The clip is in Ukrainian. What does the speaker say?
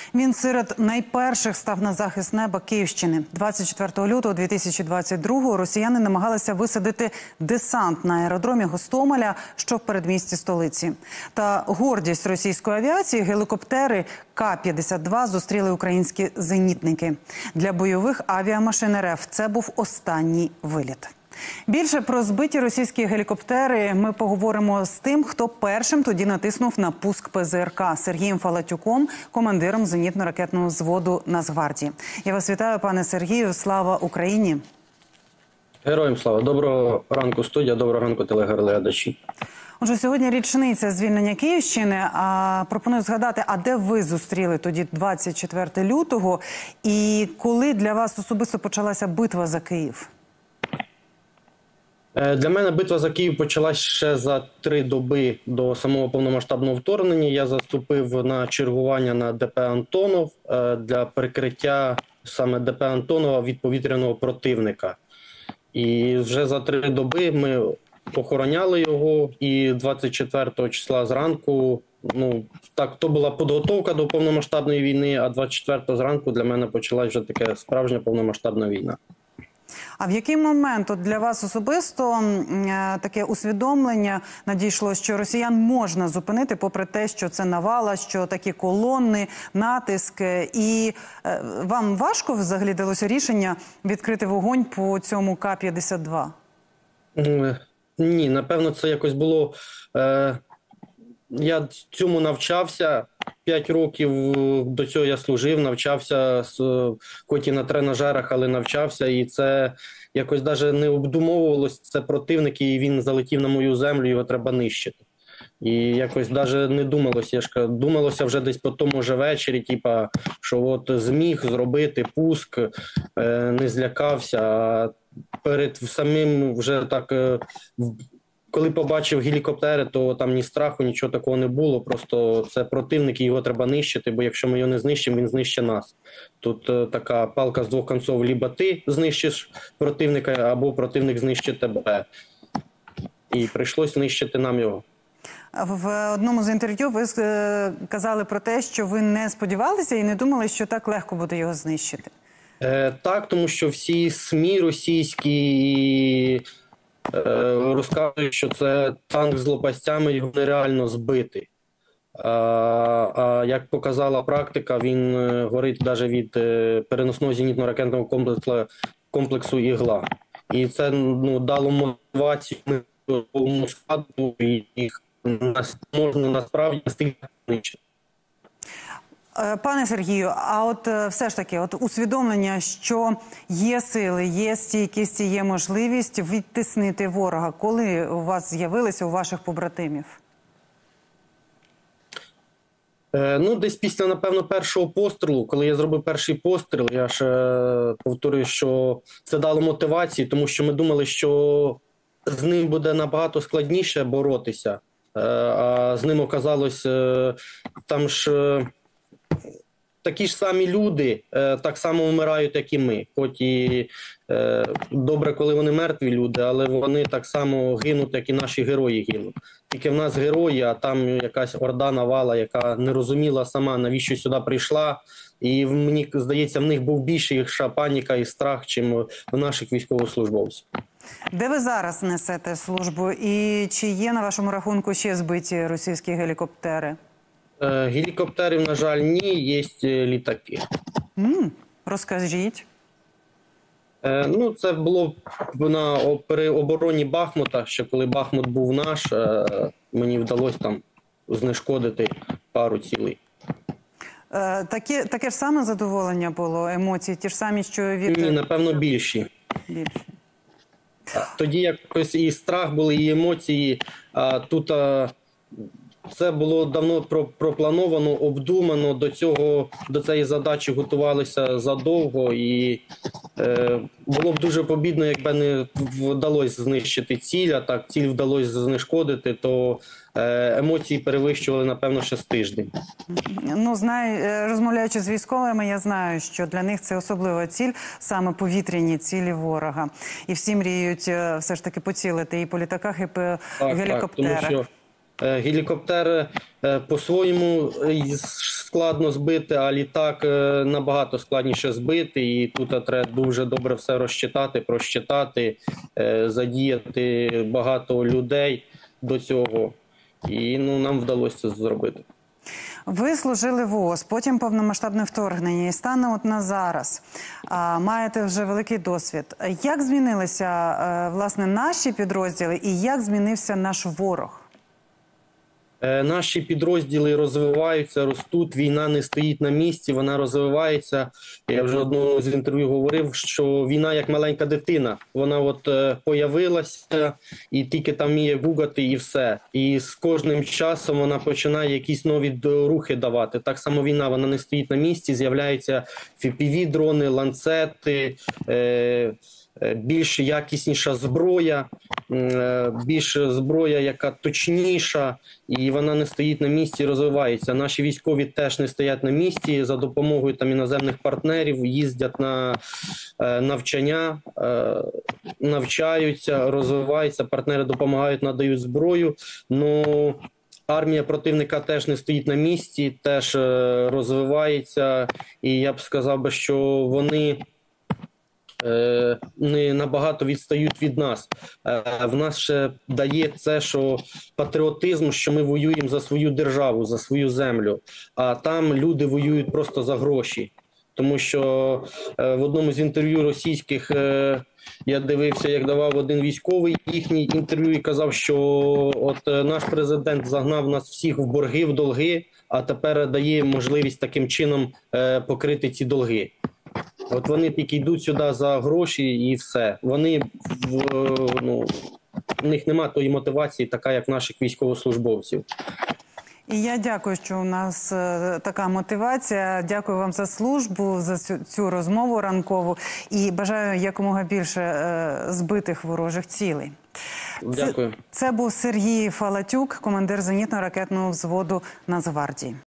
Він серед найперших став на захист неба Київщини. 24 лютого 2022-го росіяни намагалися висадити десант на аеродромі Гостомеля, що в передмісті столиці. Та гордість російської авіації – гелікоптери К-52 зустріли українські зенітники. Для бойових авіамашин РФ це був останній виліт. Більше про збиті російські гелікоптери ми поговоримо з тим, хто першим тоді натиснув на пуск ПЗРК – Сергієм Фалатюком, командиром зенітно-ракетного взводу Нацгвардії. Я вас вітаю, пане Сергію. Слава Україні! Героям слава! Доброго ранку, студія, доброго ранку, телеглядачі. Отже, сьогодні річниця звільнення Київщини. Пропоную згадати, а де ви зустріли тоді 24 лютого? І коли для вас особисто почалася битва за Київ? Для мене битва за Київ почалась ще за 3 доби до самого повномасштабного вторгнення. Я заступив на чергування на ДП «Антонов» для прикриття саме ДП «Антонова» від повітряного противника. І вже за 3 доби ми охороняли його, і 24 числа зранку, то була підготовка до повномасштабної війни, а 24 зранку для мене почалась вже така справжня повномасштабна війна. А в який момент для вас особисто таке усвідомлення надійшло, що росіян можна зупинити, попри те, що це навала, що такі колони, натиск, і вам важко взагалі далося рішення відкрити вогонь по цьому К-52? Ні, напевно, це якось було... Я цьому навчався, 5 років до цього я служив, навчався, хоч і на тренажерах, але навчався, і це якось навіть не обдумовувалось, це противник, і він залетів на мою землю, його треба нищити. І якось навіть не думалося, думалося вже десь по тому же вечорі, що от зміг зробити пуск, не злякався, а перед самим вже так... Коли побачив гелікоптери, то там ні страху, нічого такого не було. Просто це противник, і його треба нищити, бо якщо ми його не знищимо, він знищить нас. Тут така палка з 2 кінців. Либо ти знищиш противника, або противник знищить тебе. І прийшлось знищити нам його. В одному з інтерв'ю ви казали про те, що ви не сподівалися і не думали, що так легко буде його знищити. Так, тому що всі СМІ російські... розказують, що це танк з лопастями, його нереально збити. А як показала практика, він горить навіть від переносного зенітно-ракетного комплексу «Ігла». І це дало мотивацію повному складу, і їх можна насправді знищити. Пане Сергію, а от все ж таки, усвідомлення, що є сили, є стійкість, є можливість відтиснити ворога. Коли у вас з'явилися, у ваших побратимів? Десь після, напевно, першого пострілу, коли я зробив перший постріл, я ж повторюю, що це дало мотивацію, тому що ми думали, що з ним буде набагато складніше боротися, а з ним оказалось, там ж... Такі ж самі люди так само вмирають, як і ми. Хоч і добре, коли вони мертві люди, але вони так само гинуть, як і наші герої гинуть. Тільки в нас герої, а там якась орда навала, яка не розуміла сама, навіщо сюди прийшла. І мені здається, в них був більше паніка і страх, чим в наших військовослужбовців. Де ви зараз несете службу? І чи є на вашому рахунку ще збиті російські гелікоптери? Гелікоптерів, на жаль, ні, є літаки. Розкажіть. Це було при обороні Бахмута, ще коли Бахмут був наш, мені вдалося там знешкодити пару цілей. Таке ж саме задоволення було, емоції, ті ж самі, що від... Ні, напевно, більші. Тоді якось і страх були, і емоції, а тут... Це було давно проплановано, обдумано, до цієї задачі готувалися задовго, і було б дуже побідно, якби не вдалося знищити ціль, а так ціль вдалося знешкодити, то емоції перевищували, напевно, ще з тиждень. Розмовляючи з військовими, я знаю, що для них це особлива ціль, саме повітряні цілі ворога. І всі мріють все ж таки поцілити і по літаках, і по гелікоптерах. Гелікоптер по-своєму складно збити, а літак набагато складніше збити. І тут треба дуже добре все розчитати, просчитати, задіяти багато людей до цього. І нам вдалося це зробити. Ви служили в ООС, потім повномасштабне вторгнення. І стане на зараз. Маєте вже великий досвід. Як змінилися, власне, наші підрозділи і як змінився наш ворог? Наші підрозділи розвиваються, ростуть, війна не стоїть на місці, вона розвивається. Я вже одного з інтерв'ю говорив, що війна як маленька дитина. Вона появилася і тільки там вміє гугати і все. І з кожним часом вона починає якісь нові рухи давати. Так само війна, вона не стоїть на місці, з'являються FPV-дрони, ланцети, більш якісніша зброя, більш зброя, яка точніша, і вона не стоїть на місці, розвивається. Наші військові теж не стоять на місці, за допомогою іноземних партнерів їздять на навчання, навчаються, розвиваються, партнери допомагають, надають зброю. Армія противника теж не стоїть на місці, теж розвивається, і я б сказав, що вони не набагато відстають від нас. В нас ще дає це, що патріотизм, що ми воюємо за свою державу, за свою землю, а там люди воюють просто за гроші. Тому що в одному з інтерв'ю російських я дивився, як давав один військовий їхній інтерв'ю і казав, що наш президент загнав нас всіх в борги, в долги, а тепер дає можливість таким чином покрити ці долги. Вони тільки йдуть сюди за гроші і все. В них немає тої мотивації, така як в наших військовослужбовців. І я дякую, що у нас така мотивація. Дякую вам за службу, за цю розмову ранкову. І бажаю якомога більше збитих ворожих цілей. Дякую. Це був Сергій Фалатюк, командир зенітно-ракетного взводу Нацгвардії.